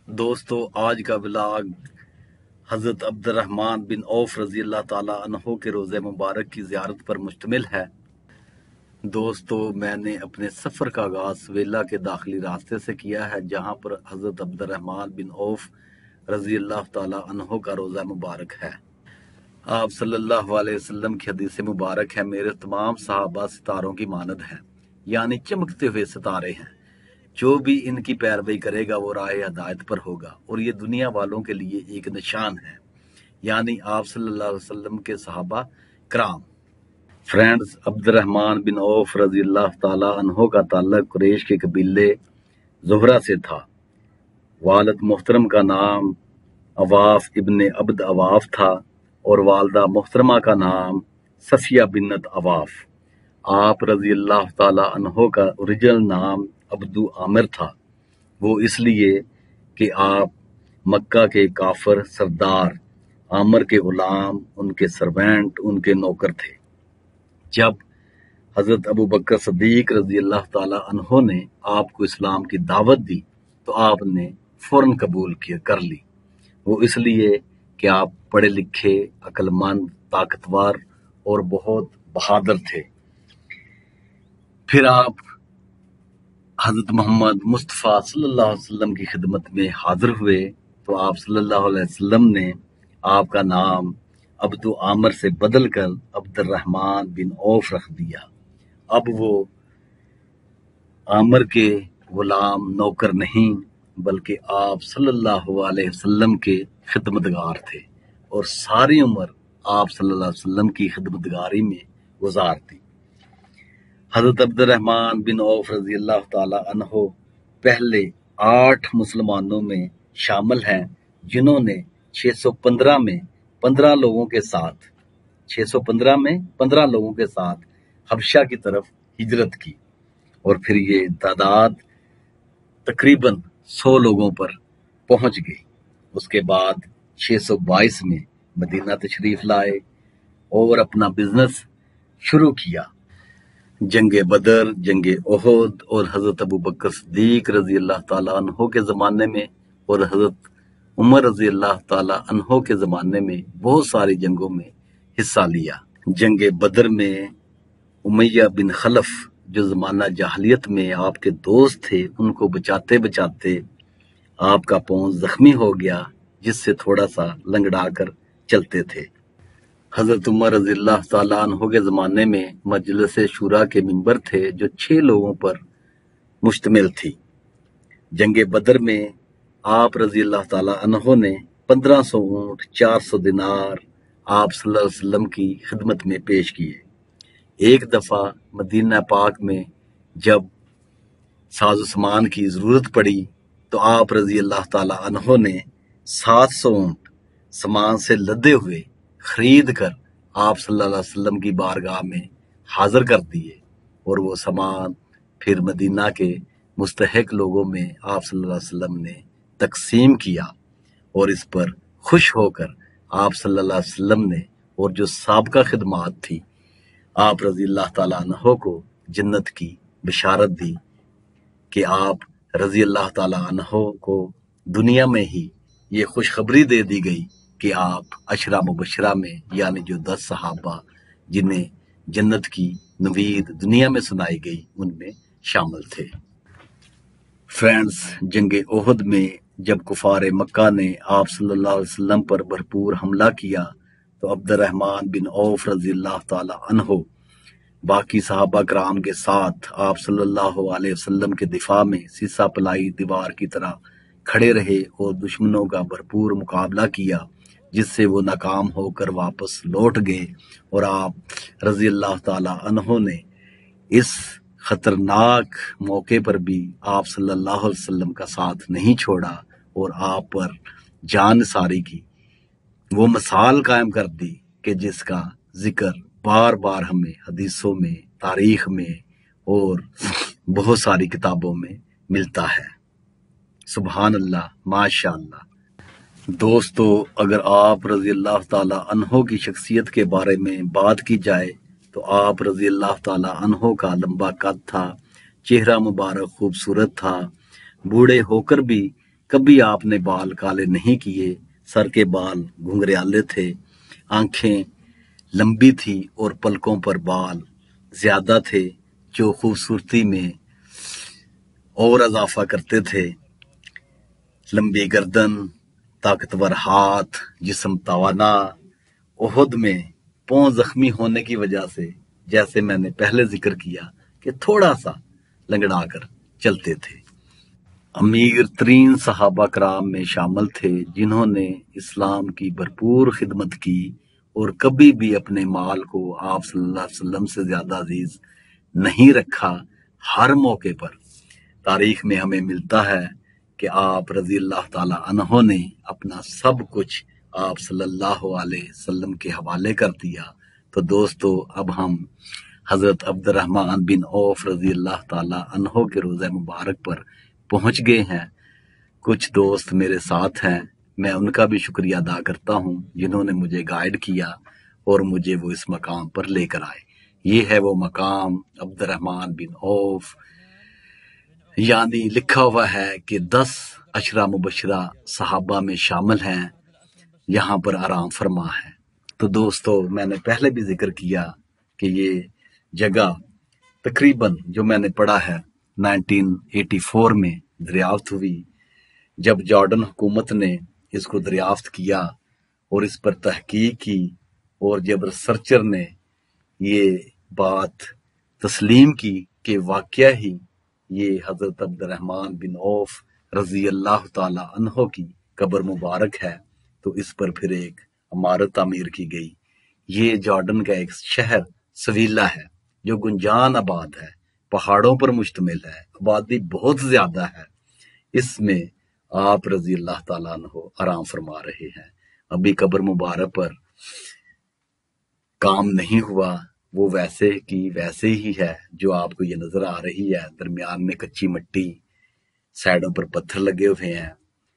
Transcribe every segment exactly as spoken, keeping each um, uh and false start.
دوستو آج کا ولاگ حضرت عبد الرحمن بن عوف رضی اللہ تعالیٰ عنہ کے روزہ مبارک کی زیارت پر مشتمل ہے۔ دوستو میں نے اپنے سفر کا آغاز ویلا کے داخلی راستے سے کیا ہے، جہاں پر حضرت عبد الرحمن بن عوف رضی اللہ تعالیٰ عنہ کا روزہ مبارک ہے۔ آپ صلی اللہ علیہ وسلم کی حدیث مبارک ہے، میرے تمام صحابہ ستاروں کی مانند ہیں، یعنی چمکتے ہوئے ستارے ہیں۔ جو بھی ان کی پیروی کرے گا وہ راہ ہدایت پر ہوگا، اور یہ دنیا والوں کے لیے ایک نشان ہے، یعنی آپ صلی اللہ علیہ وسلم کے صحابہ کرام۔ فرینڈز، عبد الرحمن بن عوف رضی اللہ تعالیٰ عنہ کا تعلق قریش کے قبیلے زہرہ سے تھا۔ والد محترم کا نام عواف ابن عبد عواف تھا اور والدہ محترمہ کا نام صفیہ بنت عواف۔ آپ رضی اللہ تعالیٰ عنہ کا اوریجنل نام عبدو عامر تھا، وہ اس لیے کہ آپ مکہ کے کافر سردار عامر کے غلام، ان کے سروینٹ، ان کے نوکر تھے۔ جب حضرت ابو بکر صدیق رضی اللہ تعالیٰ عنہ نے آپ کو اسلام کی دعوت دی تو آپ نے فوراً قبول کیا کر لی۔ وہ اس لیے کہ آپ پڑھے لکھے، عقل مند، طاقتور اور بہت بہادر تھے۔ پھر آپ حضرت محمد مصطفیٰ صلی اللہ علیہ وسلم کی خدمت میں حاضر ہوئے تو آپ صلی اللہ علیہ وسلم نے آپ کا نام عبدو عامر سے بدل کر عبد الرحمن بن عوف رکھ دیا۔ اب وہ عامر کے غلام نوکر نہیں بلکہ آپ صلی اللہ علیہ وسلم کے خدمتگار تھے، اور ساری عمر آپ صلی اللہ علیہ وسلم کی خدمتگاری میں گزار دی۔ حضرت عبد الرحمن بن عوف رضی اللہ تعالیٰ عنہ پہلے آٹھ مسلمانوں میں شامل ہیں جنہوں نے چھ سو پندرہ میں پندرہ لوگوں کے ساتھ چھ سو پندرہ میں پندرہ لوگوں کے ساتھ حبشہ کی طرف ہجرت کی، اور پھر یہ تعداد تقریباً سو لوگوں پر پہنچ گئی۔ اس کے بعد چھ سو بائیس میں مدینہ تشریف لائے اور اپنا بزنس شروع کیا۔ جنگ بدر، جنگ احد اور حضرت ابو بکر صدیق رضی اللہ تعالیٰ عنہ کے زمانے میں اور حضرت عمر رضی اللہ تعالیٰ عنہ کے زمانے میں بہت ساری جنگوں میں حصہ لیا۔ جنگ بدر میں امیہ بن خلف جو زمانہ جاہلیت میں آپ کے دوست تھے، ان کو بچاتے بچاتے آپ کا پاؤں زخمی ہو گیا، جس سے تھوڑا سا لنگڑا کر چلتے تھے۔ حضرت عمر رضی اللہ تعالیٰ عنہ کے زمانے میں مجلس شورا کے ممبر تھے جو چھ لوگوں پر مشتمل تھی۔ جنگ بدر میں آپ رضی اللہ تعالیٰ عنہ نے پندرہ سو اونٹ، چار سو دینار آپ صلی اللہ علیہ وسلم کی خدمت میں پیش کیے۔ ایک دفعہ مدینہ پاک میں جب ساز و سامان کی ضرورت پڑی تو آپ رضی اللہ تعالیٰ عنہ نے سات سو اونٹ سامان سے لدے ہوئے خرید کر آپ صلی اللہ علیہ وسلم کی بارگاہ میں حاضر کر دیے، اور وہ سامان پھر مدینہ کے مستحق لوگوں میں آپ صلی اللہ علیہ وسلم نے تقسیم کیا، اور اس پر خوش ہو کر آپ صلی اللہ علیہ وسلم نے اور جو سابقہ خدمات تھی آپ رضی اللہ تعالیٰ عنہ کو جنت کی بشارت دی کہ آپ رضی اللہ تعالیٰ عنہ کو دنیا میں ہی یہ خوشخبری دے دی گئی کہ آپ عشرہ مبشرہ میں، یعنی جو دس صحابہ جنہیں جنت کی نوید دنیا میں سنائی گئی، ان میں شامل تھے۔ فرینڈز، جنگ احد میں جب کفار مکہ نے آپ صلی اللہ علیہ وسلم پر بھرپور حملہ کیا تو عبد الرحمن بن عوف رضی اللہ تعالی عنہ باقی صحابہ کرام کے ساتھ آپ صلی اللہ علیہ وسلم کے دفاع میں سیسا پلائی دیوار کی طرح کھڑے رہے اور دشمنوں کا بھرپور مقابلہ کیا، جس سے وہ ناکام ہو کر واپس لوٹ گئے، اور آپ رضی اللہ تعالی عنہ نے اس خطرناک موقع پر بھی آپ صلی اللہ علیہ وسلم کا ساتھ نہیں چھوڑا اور آپ پر جان نثاری کی، وہ مثال قائم کر دی کہ جس کا ذکر بار بار ہمیں حدیثوں میں، تاریخ میں اور بہت ساری کتابوں میں ملتا ہے۔ سبحان اللہ، ماشاء اللہ۔ دوستو، اگر آپ رضی اللہ تعالیٰ عنہ کی شخصیت کے بارے میں بات کی جائے تو آپ رضی اللہ تعالیٰ عنہ کا لمبا قد تھا، چہرہ مبارک خوبصورت تھا، بوڑھے ہو کر بھی کبھی آپ نے بال کالے نہیں کیے، سر کے بال گھنگریالے تھے، آنکھیں لمبی تھی اور پلکوں پر بال زیادہ تھے جو خوبصورتی میں اور اضافہ کرتے تھے۔ لمبی گردن، طاقتور ہاتھ، جسم توانا۔ احد میں پاؤں زخمی ہونے کی وجہ سے، جیسے میں نے پہلے ذکر کیا کہ تھوڑا سا لنگڑا کر چلتے تھے۔ امیر ترین صحابہ کرام میں شامل تھے جنہوں نے اسلام کی بھرپور خدمت کی اور کبھی بھی اپنے مال کو آپ صلی اللہ علیہ وسلم سے زیادہ عزیز نہیں رکھا۔ ہر موقع پر تاریخ میں ہمیں ملتا ہے کہ آپ رضی اللہ تعالیٰ عنہ نے اپنا سب کچھ آپ صلی اللہ علیہ وسلم کے حوالے کر دیا۔ تو دوستو، اب ہم حضرت عبد الرحمن بن عوف رضی اللہ تعالیٰ عنہ کے روضہ مبارک پر پہنچ گئے ہیں۔ کچھ دوست میرے ساتھ ہیں، میں ان کا بھی شکریہ ادا کرتا ہوں جنہوں نے مجھے گائیڈ کیا اور مجھے وہ اس مقام پر لے کر آئے۔ یہ ہے وہ مقام عبد الرحمن بن عوف، یعنی لکھا ہوا ہے کہ دس عشرہ مبشرہ صحابہ میں شامل ہیں، یہاں پر آرام فرما ہے۔ تو دوستو، میں نے پہلے بھی ذکر کیا کہ یہ جگہ تقریباً جو میں نے پڑھا ہے نائنٹین ایٹی فور میں دریافت ہوئی، جب جارڈن حکومت نے اس کو دریافت کیا اور اس پر تحقیق کی، اور جب ریسرچر نے یہ بات تسلیم کی کہ واقعہ ہی یہ حضرت عبد الرحمن بن عوف رضی اللہ تعالی عنہ کی قبر مبارک ہے، تو اس پر پھر ایک عمارت تعمیر کی گئی۔ یہ جارڈن کا ایک شہر سویلا ہے جو گنجان آباد ہے، پہاڑوں پر مشتمل ہے، آبادی بہت زیادہ ہے۔ اس میں آپ رضی اللہ تعالیٰ عنہ آرام فرما رہے ہیں۔ ابھی قبر مبارک پر کام نہیں ہوا، وہ ویسے کی ویسے ہی ہے جو آپ کو یہ نظر آ رہی ہے۔ درمیان میں کچی مٹی، سائڈوں پر پتھر لگے ہوئے ہیں،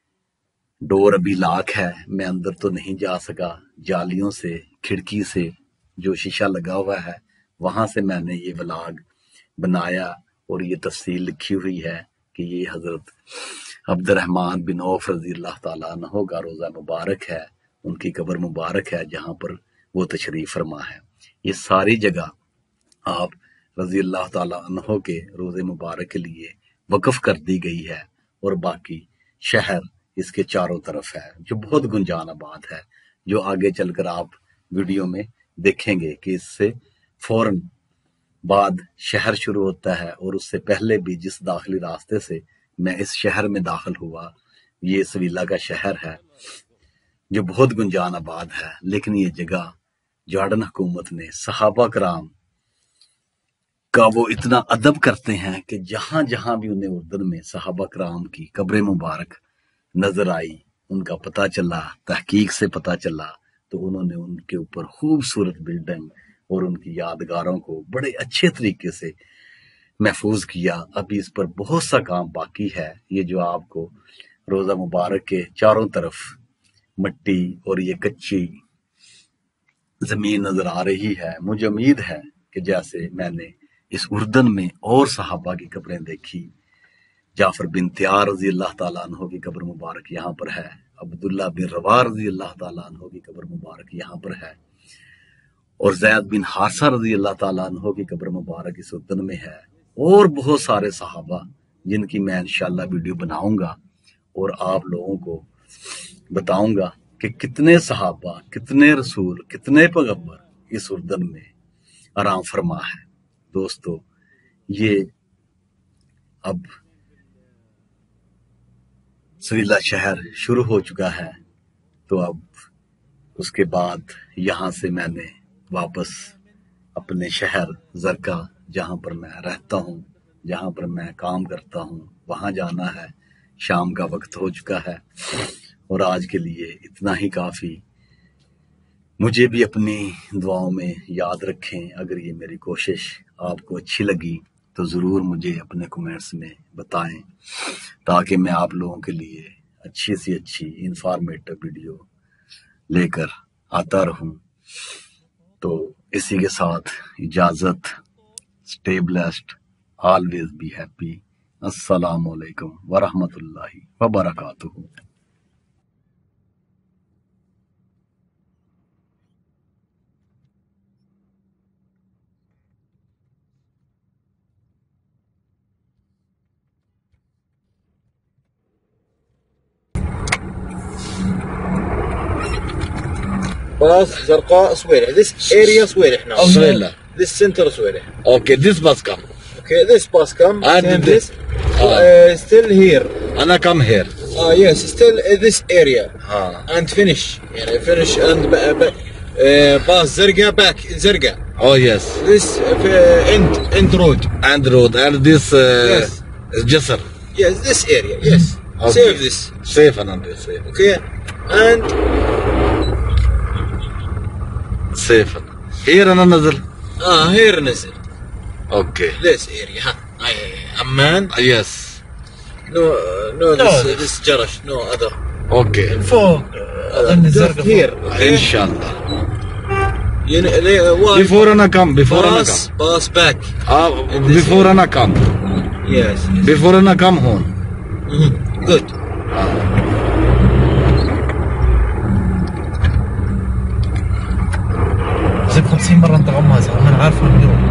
ڈور ابھی لاک ہے، میں اندر تو نہیں جا سکا، جالیوں سے، کھڑکی سے جو شیشہ لگا ہوا ہے وہاں سے میں نے یہ ولاگ بنایا، اور یہ تفصیل لکھی ہوئی ہے کہ یہ حضرت عبد الرحمن بن عوف رضی اللہ تعالیٰ عنہ کا روضہ مبارک ہے، ان کی قبر مبارک ہے جہاں پر وہ تشریف فرما ہے۔ یہ ساری جگہ آپ رضی اللہ تعالیٰ عنہ کے روضے مبارک کے لیے وقف کر دی گئی ہے، اور باقی شہر اس کے چاروں طرف ہے جو بہت گنجان آباد ہے، جو آگے چل کر آپ ویڈیو میں دیکھیں گے کہ اس سے فوراً بعد شہر شروع ہوتا ہے، اور اس سے پہلے بھی جس داخلی راستے سے میں اس شہر میں داخل ہوا، یہ سویلا کا شہر ہے جو بہت گنجان آباد ہے۔ لیکن یہ جگہ جارڈن حکومت نے صحابہ کرام کا وہ اتنا ادب کرتے ہیں کہ جہاں جہاں بھی انہیں اردن میں صحابہ کرام کی قبر مبارک نظر آئی، ان کا پتہ چلا، تحقیق سے پتہ چلا، تو انہوں نے ان کے اوپر خوبصورت بلڈنگ اور ان کی یادگاروں کو بڑے اچھے طریقے سے محفوظ کیا۔ ابھی اس پر بہت سا کام باقی ہے۔ یہ جو آپ کو روضہ مبارک کے چاروں طرف مٹی اور یہ کچی زمین نظر آ رہی ہے، مجھے امید ہے کہ جیسے میں نے اس اردن میں اور صحابہ کی قبریں دیکھی، جعفر بن تیار رضی اللہ تعالیٰ عنہ کی قبر مبارک یہاں پر ہے، عبداللہ بن رواح رضی اللہ تعالیٰ عنہ کی قبر مبارک یہاں پر ہے، اور زید بن حارثہ رضی اللہ تعالیٰ عنہ کی قبر مبارک اس اردن میں ہے، اور بہت سارے صحابہ جن کی میں انشاءاللہ ویڈیو بناؤں گا اور آپ لوگوں کو بتاؤں گا کہ کتنے صحابہ، کتنے رسول، کتنے پیغمبر اس اردن میں آرام فرما ہے۔ دوستو، یہ اب سویلا شہر شروع ہو چکا ہے، تو اب اس کے بعد یہاں سے میں نے واپس اپنے شہر زرکا، جہاں پر میں رہتا ہوں، جہاں پر میں کام کرتا ہوں، وہاں جانا ہے۔ شام کا وقت ہو چکا ہے، اور آج کے لیے اتنا ہی کافی۔ مجھے بھی اپنی دعاؤں میں یاد رکھیں۔ اگر یہ میری کوشش آپ کو اچھی لگی تو ضرور مجھے اپنے کمنٹس میں بتائیں، تاکہ میں آپ لوگوں کے لیے اچھی سی اچھی انفارمیٹو ویڈیو لے کر آتا رہوں۔ تو اسی کے ساتھ اجازت، stay blessed, always be happy, السلام علیکم ورحمۃ اللہ وبرکاتہ. باص زرقاء صويرح. This area صويرح now. Swela. This center صويرح. Okay, this bus come. Okay, this bus come. And same this- this. Uh, still here. أنا come here. Uh, yes, still uh, this area. Ah. And finish. يعني finish and ba- ba- uh, باص زرقاء back زرقاء. Oh yes. This uh, end end road. And road and this uh, Yes. Jisr. Yes, this area. Yes. Okay. Save this. Safe and under safe. Okay. And Safe. Here أنا نزل. ah here نزل. Okay. This area. ها. Hi Amman. Yes. No, uh, no, this, uh, this Jarash, no other. Okay. فوق اظن Just الزرقاء here. فوق. Okay? إن شاء الله. You know, they, uh, why? Before أنا come. Before أنا Pass, come. pass back. Ah, In this before area. أنا come. Yes. yes. Before أنا come home. Mhm. Good. Zain خمسين مرة انت غمازة انا عارفه من اليوم.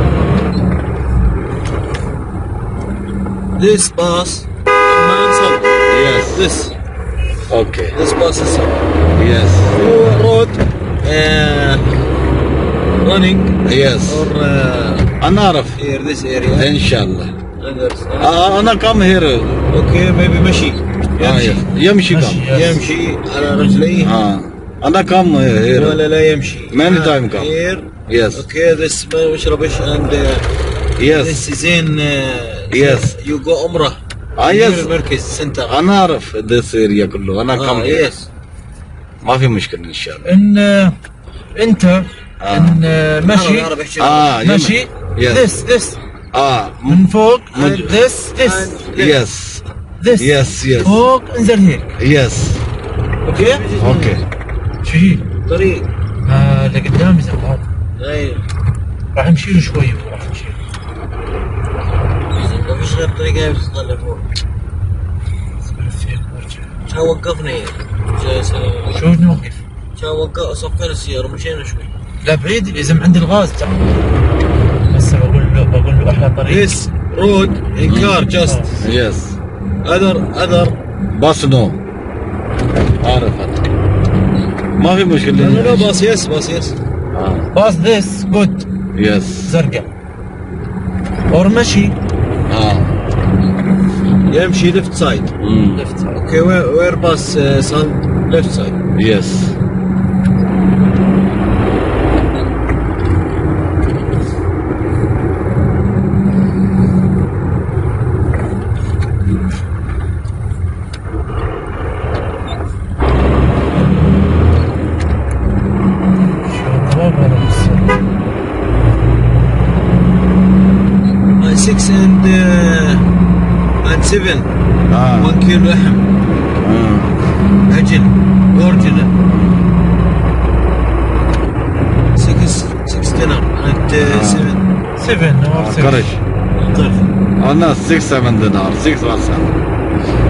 This pass, Amman South. Yes. This, Okay. this pass is south. Yes. Road, uh, running Yes. or uh, أنا أعرف. here, this area. إن شاء الله. Others, uh, آه أنا come here. okay, maybe مشي. آه يمشي. يمشي مشي. come. Yes. يمشي على رجليه. آه أنا come here. ولا لا يمشي. Many Ah, time come. Here. Yes. Okay, this مش rubbish and uh, Yes. this is in uh, Yes. you go عمرة. Ah, yes. Here مركز center. أنا أعرف this area كله. أنا come Ah, here. yes. ما في مشكلة إن شاء الله. ان آه، انت ان آه، مشي أعرف أحكي. آه يم- مشي Yes. this this آه من فوق مج- this this Yes. this Yes. Yes. فوق انزل هيك. Yes. Okay Okay. شو هي؟ طريق. آه، اللي قدامي زرقاء أي. راح نمشي له شوي وراح نمشي. ما فيش غير طريقة هاي بتطلع فوق. بلف هيك وارجع. شا وقفنا هيك. شا- شا- شو نوقف؟ شا وقف صفينا السيارة ومشينا شوي. لا بعيد لازم عند الغاز تعال. هسه بقول له بقول له احلى طريق. This road in car just Yes. other other. بس نو. أعرف أنا. ما في مشكلة. No no no bus yes bus yes. آه. Bus this good Yes. زرقاء. اور مشي آه. يمشي left side. Mm. left side. Okay, where where bus uh, son left side. Yes. شو الضباب هذا بالصوت؟ Uh, six and uh, and seven. آه. One kilo لحم. آه. عجل. Original. Six six dinner and uh, seven. seven or six. كرش. طرف. أنا six seven dinar. Six or seven.